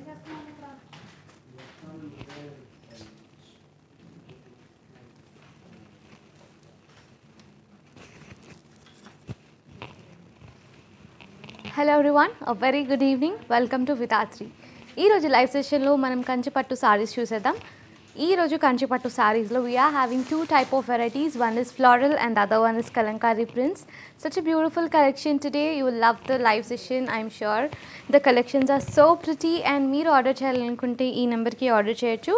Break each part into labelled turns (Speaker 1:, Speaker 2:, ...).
Speaker 1: Hello everyone, a very good evening. Welcome to Vitatri. ఈ రోజు live సెషన్లో మనం కంచిపట్టు సారీస్ చూసేద్దాం. ఈ రోజు కంచిపట్టు సారీస్లో we are having two type of varieties. One is floral and the other one is kalamkari prints. Such a beautiful collection today. You will love the live session, I'm sure. The collections are so pretty and మీరు order చేయాలనుకుంటే ఈ నెంబర్కి order చేయొచ్చు.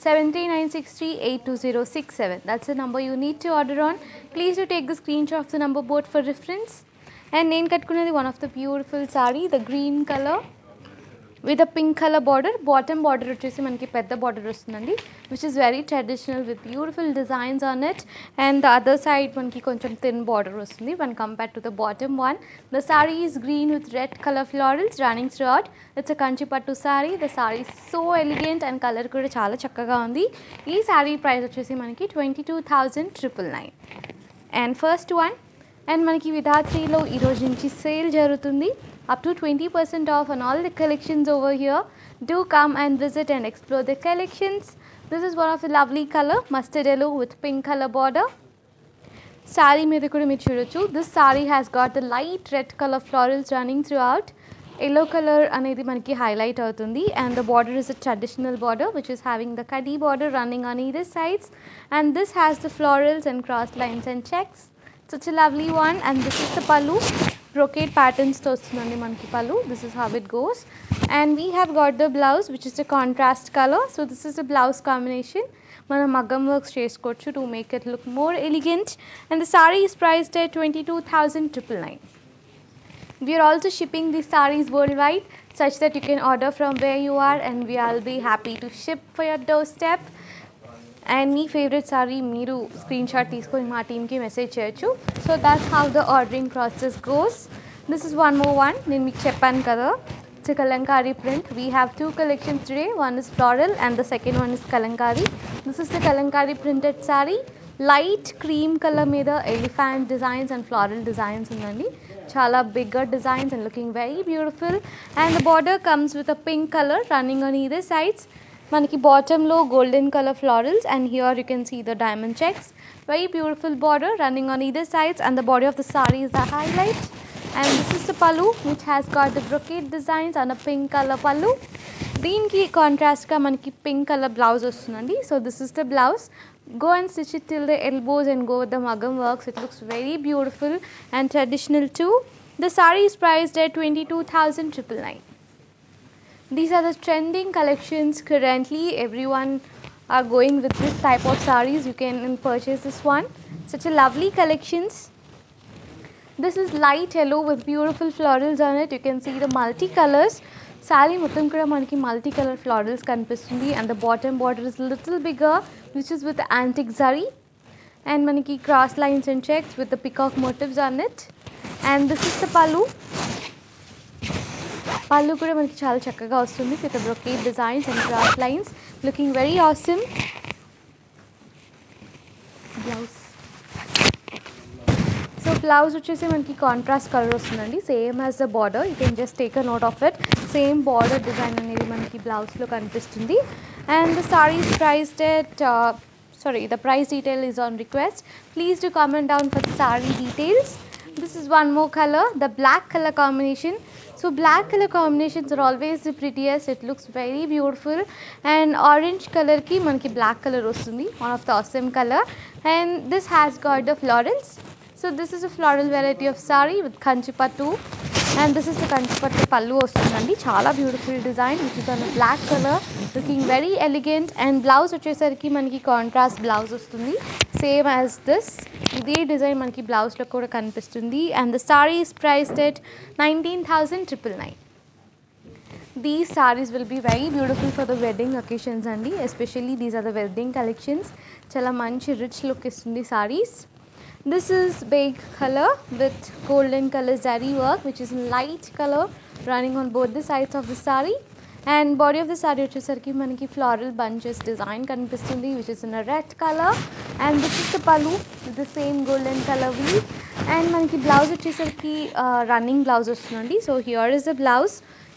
Speaker 1: 7396382067. That's the number you need to order on. Please do take the screenshot of the number board for reference. And నేను కట్టుకున్నది one of the beautiful saree, the green color with a pink color border. Bottom border వచ్చేసి మనకి పెద్ద border వస్తుందండి, which is very traditional with beautiful designs on it. And the other side మనకి కొంచెం thin border వస్తుంది when compared to the bottom one. The saree is green with red color florals running throughout. It's a Kanchipattu saree. The saree is so elegant and color కూడా చాలా చక్కగా ఉంది. ఈ saree price వచ్చేసి మనకి 22,999. And first one, and మనకి విధాత్రిలో ఈరోజు నుంచి సేల్ జరుగుతుంది. Up to 20% off on all the collections over here. Do come and visit and explore the collections. This is one of the lovely colour mustard yellow with pink colour border. Sari మీద కూడా మీరు చూడొచ్చు. This sari has got the light red colour florals running throughout. Yellow colour అనేది మనకి highlight అవుతుంది. And the border is a traditional border which is having the khadi border running on either sides. And this has the florals and cross lines and checks. Such a lovely one. And this is the pallu. Brocade patterns to vastundandi manki pallu. This is how it goes. And we have got the blouse which is a contrast color. So this is a blouse combination. Mana maggam works chesukochu to make it look more elegant. And the saree is priced at 22,999. We are also shipping these sarees worldwide such that you can order from where you are and we will be happy to ship for your doorstep. And మీ favourite sari మీరు screenshot తీసుకొని మా టీమ్కి message చేయొచ్చు. So that's how the ordering process goes. This is one more one. నేను మీకు చెప్పాను కదా, it's Kalamkari print. We have two collections today. One is floral and the second one is Kalamkari. This is the Kalamkari printed sari. Light cream colour మీద elephant designs and floral designs ఉందండి. చాలా bigger designs and looking very beautiful. And the border comes with a pink colour running on either sides. మనకి బాటంలో golden colour florals and here you can see the diamond checks. Very beautiful border running on either sides and the body of the sari is the highlight. And this is the pallu which has got the brocade designs on a pink colour pallu. దీనికి కాంట్రాస్ట్గా మనకి pink colour blouse వస్తుందండి. So this is the blouse. Go and stitch it till the elbows and go with the magam works. It looks very beautiful and traditional too. The saree is priced at 22,999. These are the trending collections currently. Everyone are going with this type of sarees. You can purchase this one. Such a lovely collections. This is light yellow with beautiful florals on it. You can see the multicolors. Saree మొత్తం కూడా మనకి multi colour florals కనిపిస్తుంది. And the bottom border is little bigger which is with antique zari. And మనకి cross lines and checks with the peacock motifs on it. And this is the pallu. Pallu కూడా మనకి చాలా చక్కగా వస్తుంది with brocade designs and cross lines. Looking very awesome. Blouse. So blouse వచ్చేసి మనకి contrast colour వస్తుందండి, same as the border. You can just take a note of it. Same border design అనేది మనకి బ్లౌజ్లో కనిపిస్తుంది. And the sari is priced at the price detail is on request. Please do comment down for the saree details. This is one more color, the black color combination. So black color combinations are always the prettiest. It looks very beautiful. And orange color ki manki black color vastundi, one of the awesome color. And this has got the florals. So this is a floral variety of saree with kanchipattu. And this is the kanchipattu pallu vastundandi. Chala beautiful design which is on a black color, looking very elegant. And blouse vachesariki manki contrast blouse vastundi, same as this. Idhe design manki blouse lo kuda kanipistundi. And the saree is priced at 19,999. These sarees will be very beautiful for the wedding occasions andi. Especially these are the wedding collections. Chala manchi rich look istundi sarees. This is beige color with golden color zari work which is light color running on both the sides of the saree. And body of the saree వచ్చేసరికి మనకి floral bunches design కనిపిస్తుంది which is in a red color. And this is the pallu with the same golden color weave. And మనకి blouse వచ్చేసరికి running blouse వస్తుందండి. So here is the blouse.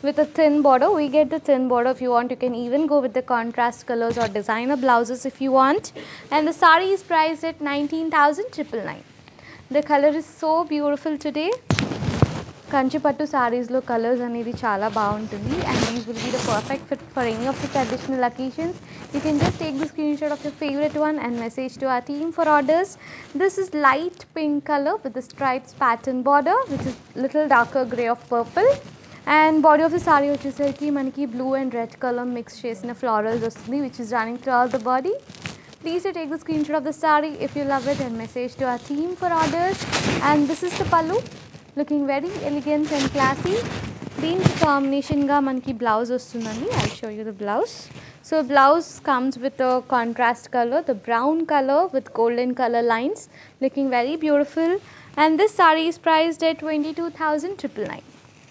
Speaker 1: with a thin border. We get the thin border. If you want, you can even go with the contrast colors or designer blouses if you want. And the sari is priced at 19,999. The color is so beautiful today. Kanchipattu sarees lo colors anedi chala baaguntundi, and these will be the perfect fit for any of the traditional occasions. You can just take the screenshot of your favorite one and message to our team for orders. This is light pink color with the stripes pattern border, which is little darker grey of purple. And body of the saree vachesariki manaki blue and red color mix chesina florals vastundi, which is running throughout the body. Please do take the screenshot of the saree if you love it and message to our team for orders. And this is the pallu, looking very elegant and classy. దీనికి కాంబినేషన్గా మనకి blouse వస్తుందండి. I'll show you the blouse. So blouse comes with a contrast color, the brown color with golden color lines, looking very beautiful. And this saree is priced at 22,999.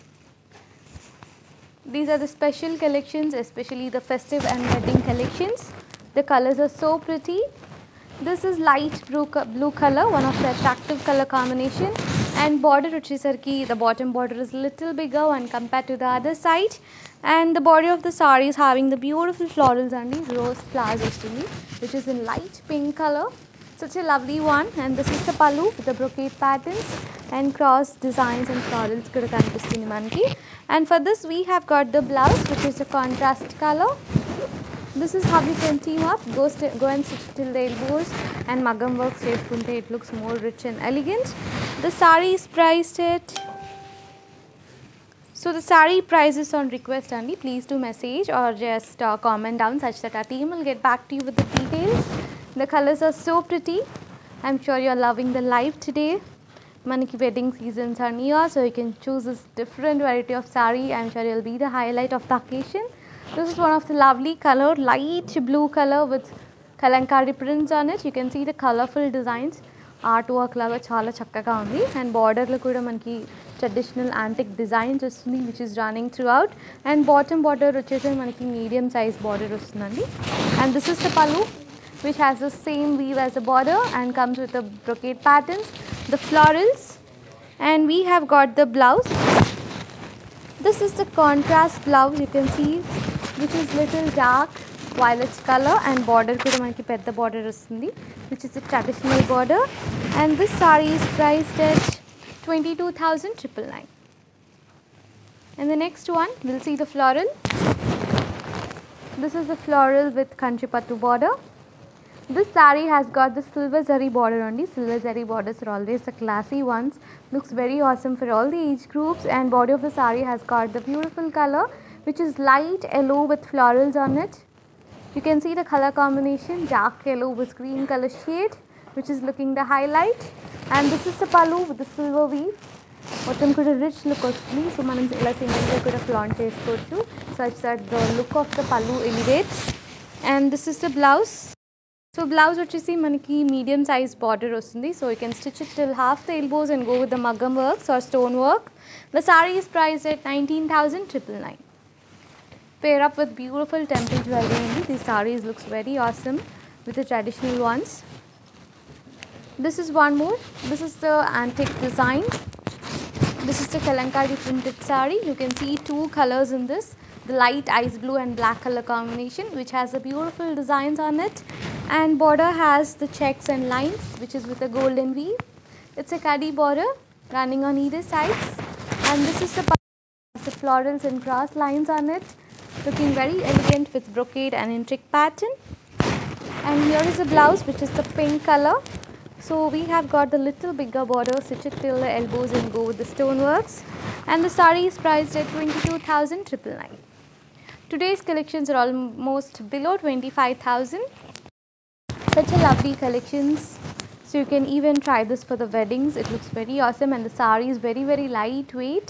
Speaker 1: These are the special collections, especially the festive and wedding collections. The colors are so pretty. This is light blue color, one of the attractive color combination. And border vachesariki, the bottom border is little bigger when compared to the other side. And the body of the saree is having the beautiful florals and these rose flowers vastundi, which is in light pink color. Such a lovely one. And this is the pallu with the brocade patterns and cross designs and florals kuda kanipistundi manaki. And for this we have got the blouse, which is a contrast color. This is how you can team up. Go and stitch till the elbows and magam work chestunte it looks more rich and elegant. The saree is priced at, so the saree price is on request only. Please do message or just comment down such that our team will get back to you with the details. The colors are so pretty. I'm sure you're loving the live today. Manaki wedding seasons are near, so you can choose this different variety of saree. I'm sure it will be the highlight of the occasion. This is one of the lovely color, light blue color with kalankari prints on it. You can see the colorful designs. Artwork laga chala chakkaga undi, and border lo kuda manaki traditional antique designs vastundi, which is running throughout. And bottom border vachese manaki medium size border vastundandi. And this is the pallu, which has the same weave as the border and comes with the brocade patterns, the florals. And we have got the blouse. This is the contrast blouse, you can see, which is little dark violet color, and border kuda manaki pedda border vastundi, which is a traditional border. And this saree is priced at 22,999. And the next one, we'll see the floral. This is the floral with Kanchipattu border. This saree has got the silver zari border only. Silver zari borders are always the classy ones. Looks very awesome for all the age groups. And body of the saree has got the beautiful color, which is light yellow with florals on it. You can see the color combination, dark yellow with green color shade, which is looking the highlight. And this is the pallu with the silver weave. మొత్తం కూడా rich look వస్తుంది. సో మనం ఇలా సింగిల్గా కూడా flaunt చేసుకోవచ్చు, such that the look of the pallu elevates. And this is the blouse. So blouse vachesi manaki medium size border vastundi, so you can stitch it till half the elbows and go with the magam works or stone work. The saree is priced at 19,999. Pair up with beautiful temple jewelry. These sarees looks very awesome with the traditional ones. This is one more. This is the antique design. This is the kalankari printed saree. You can see two colors in this, the light ice blue and black color combination, which has the beautiful designs on it. And border has the checks and lines, which is with a golden weave. It's a kadi border running on either sides. And this is the florals and cross lines on it, looking very elegant with brocade and intricate pattern. And here is the blouse, which is the pink color. So we have got the little bigger border, stitch it till the elbows and go with the stoneworks. And the saree is priced at 22,999. Today's collections are almost below 25,000. Such a lovely collections. So you can even try this for the weddings. It looks very awesome, and the saree is very, very lightweight.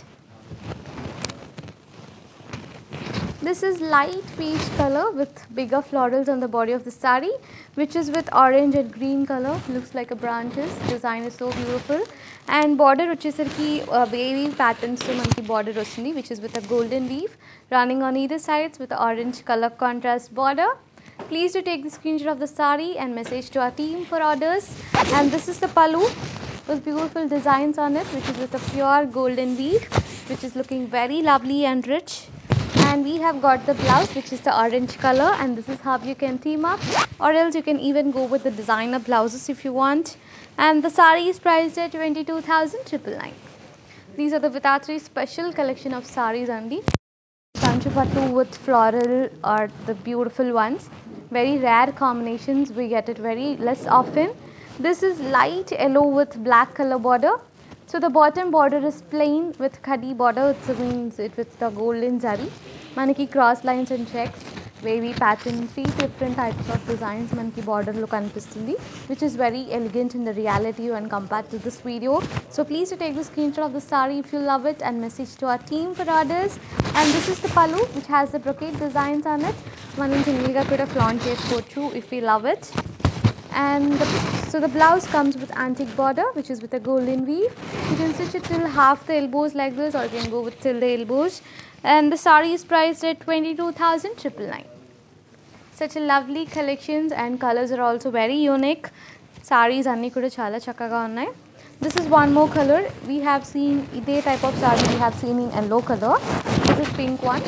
Speaker 1: This is light peach color with bigger florals on the body of the saree, which is with orange and green color. Looks like a branches. Design is so beautiful. And border vachesariki wavy patterns to manki border vastundi, which is with a golden weave running on either sides with the orange color contrast border. Please do take the screenshot of the saree and message to our team for orders. And this is the pallu with beautiful designs on it, which is with a pure golden weave, which is looking very lovely and rich. And we have got the blouse, which is the orange color, and this is how you can team up, or else you can even go with the designer blouses if you want. And the sari is priced at 22,999. These are the Vitatri special collection of saris only. Kanchipattu with floral are the beautiful ones. Very rare combinations, we get it very less often. This is light yellow with black color border. So the bottom border is plain with khadi border, it means it with the golden zari. Manaki cross lines and checks, wavy pattern, 3 different types of designs manaki border lo kanipistundi, which is very elegant in the reality when compared to this video. So please do take the screenshot of the sari if you love it and message to our team for orders. And this is the pallu, which has the brocade designs on it. Manam single ga kuda flaunt chesukochu if we love it. And so the blouse comes with antique border, which is with a golden weave. You can stitch it till half the elbows like this, or you can go with till the elbows. And the sari is priced at 22,999. Such a lovely collections, and colors are also very unique. Saris anni kuda chala chakkaga unnai. This is one more color. We have seen ide type of sari we have seen in yellow color. This is pink one.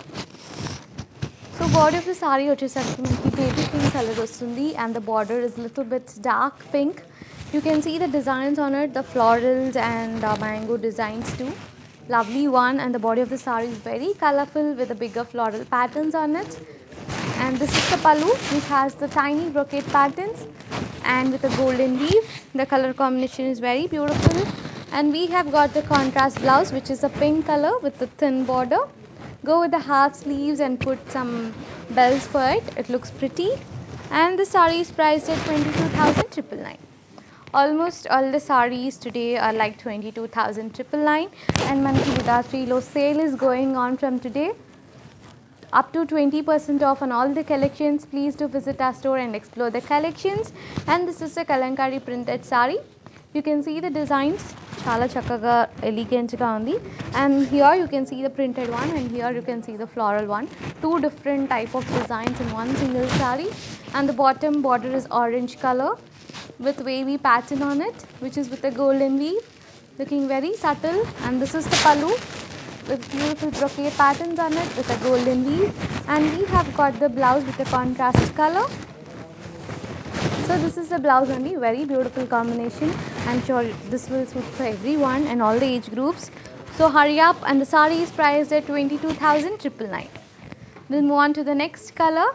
Speaker 1: So body of the sari వచ్చేసరికి మనకి baby pink color వస్తుంది, and the border is little bit dark pink. You can see the designs on it, the florals and mango designs too. Lovely one, and the body of the sari is very colorful with the bigger floral patterns on it. And this is the pallu, which has the tiny brocade patterns and with a golden weave. The color combination is very beautiful. And we have got the contrast blouse, which is a pink color with the thin border. Go with the half sleeves and put some bells for it. It looks pretty. And the sari is priced at 22,999. Almost all the saris today are like 22,999. And manaki Vitatri lo sale is going on from today. Up to 20% off on all the collections. Please do visit our store and explore the collections. And this is a Kalankari printed sari. You can see the designs, chala chakkaga elegant ga undi. And here you can see the printed one, and here you can see the floral one. 2 different type of designs in one single sari. And the bottom border is orange color with wavy pattern on it, which is with a golden weave, looking very subtle. And this is the pallu with beautiful brocade patterns on it with a golden weave. And we have got the blouse with a contrast color. So this is the blouse only, very beautiful combination. I'm sure this will suit for everyone and all the age groups. So hurry up, and the sari is priced at 22,999. We'll move on to the next color.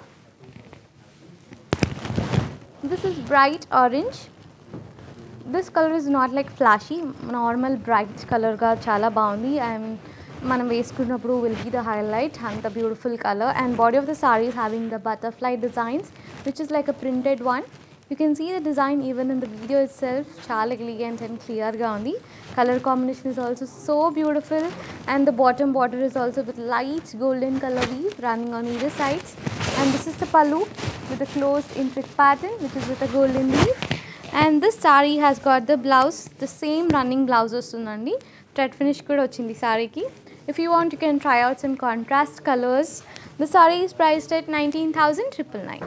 Speaker 1: This is bright orange. This color is not like flashy, normal bright color ga chala baundi, and manam veskunnappudu will be the highlight, and the beautiful color. And body of the sari is having the butterfly designs, which is like a printed one. You can see the design even in the video itself, chala elegant and clear ga undi. Color combination is also so beautiful, and the bottom border is also with light golden color weave running on either sides. And this is the pallu with a closed intricate pattern, which is with a golden weave. And this sari has got the blouse, the same running blouse ostundandi. Thread finish kuda ochindi sari ki. If you want, you can try out some contrast colors. The sari is priced at 19,999.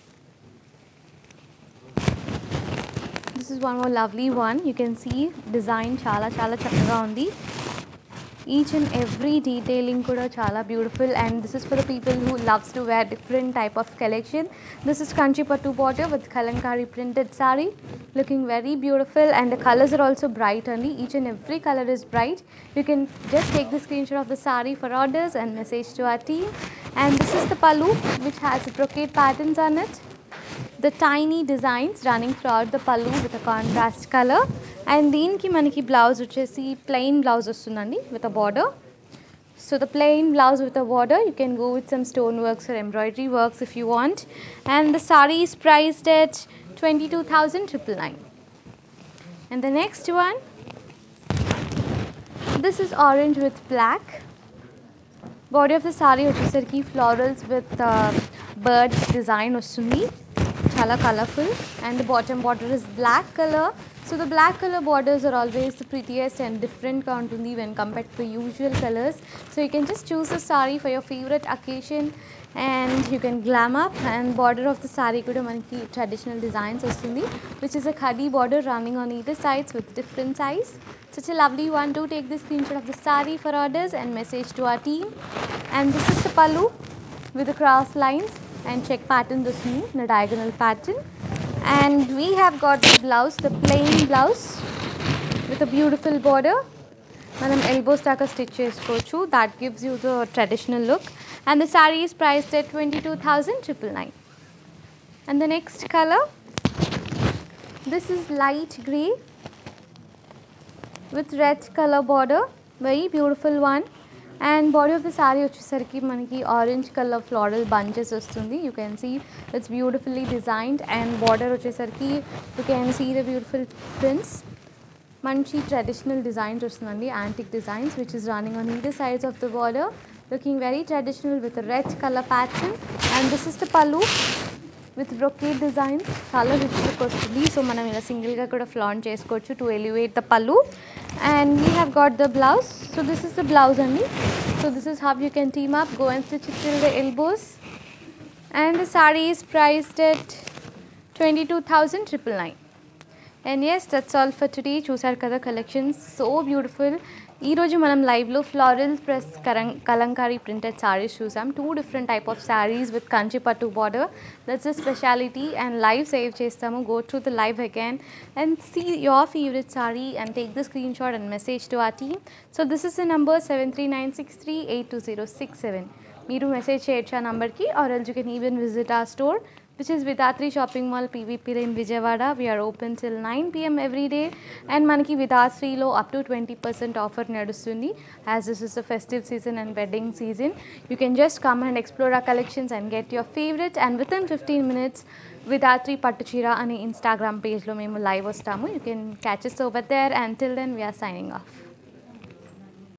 Speaker 1: This is one more lovely one. You can see design chala chakkaga undi. Each and every detailing kuda chala beautiful, and this is for the people who loves to wear different type of collection. This is Kanchipattu border with Kalankari printed sari, looking very beautiful, and the colors are also bright only. Each and every color is bright. You can just take the screenshot of the sari for orders and message to our team. And this is the pallu, which has the brocade patterns on it. The tiny designs running throughout the pallu with a contrast color. And deeniki manaki blouse vachesi plain blouse ostundandi with a border. So the plain blouse with a border, you can go with some stone works or embroidery works if you want. And the sari is priced at 22,999. And the next one, this is orange with black. Body of the sari vachesariki florals with bird design ostundi, chala colorful. And the bottom border is black color So the black color borders are always the prettiest and different గా ఉంటుంది when compared to the usual colors. So you can just choose a saree for your favorite occasion and you can glam up. And border of the saree kuda manaki traditional designs vastundi, which is a khadi border running on either sides with different size. Such a lovely one. Do take the screenshot of the saree for orders and message to our team. And this is the pallu with the cross lines and check pattern vastundi, the diagonal pattern. And we have got the blouse, the plain blouse with a beautiful border. Manam elbows daaka stitch chesukochu. That gives you the traditional look. And the saree is priced at 22,999. And the next color, this is light grey with red color border, very beautiful one. And body of the saree వచ్చేసరికి మనకి orange color floral bunches వస్తుంది. You can see it's beautifully designed. And border వచ్చేసరికి you can see the beautiful prints. మంచి traditional designs వస్తుందండి, antique designs, which is running on either sides of the border, looking very traditional with a red color pattern. And this is the pallu with brocade designs, చాలా rich look వస్తుంది. సో మనం ఇలా సింగిల్గా కూడా flaunt చేసుకోవచ్చు to elevate the pallu. And we have got the blouse. So this is the blouse only. So this is how you can team up, go and stitch it till the elbows. And the saree is priced at 22,999. And yes, that's all for today. చూసారు కదా collections, so beautiful. ఈరోజు మనం లైవ్లో floral press Kalamkari printed sarees చూసాం. 2 different type of sarees with Kanchi పట్టు border. That's a speciality. And live save చేస్తాము. Go through the live again and see your favorite saree and take the screenshot and message to our team. So this is the number 7396382067. మీరు message చేయొచ్చు ఆ నంబర్కి, or else you can even visit our store, which is Vidatri Shopping Mall, PVP in Vijayawada. We are open till 9 PM every day. And manaki Vidatri lo up to 20% offer nadustundi, as this is the festive season and wedding season. You can just come and explore our collections and get your favorite. And within 15 minutes, Vidatri Pattu Chira ane Instagram page lo memu live vastamu. You can catch us over there. Until then, we are signing off.